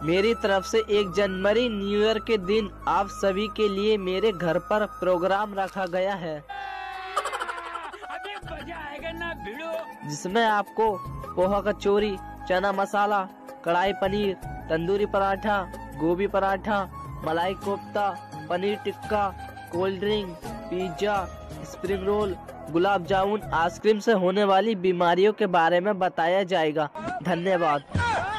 मेरी तरफ से 1 जनवरी न्यू ईयर के दिन आप सभी के लिए मेरे घर पर प्रोग्राम रखा गया है, अबे मजा आएगा ना भिड़ो। जिसमें आपको पोहा कचौरी, चना मसाला, कढ़ाई paneer, tandoori paratha, gobhi paratha, malai kofta, paneer tikka, cold drink, pizza, spring roll, gulab jamun, ice cream से होने वाली बीमारियों के बारे में बताया जाएगा। धन्यवाद।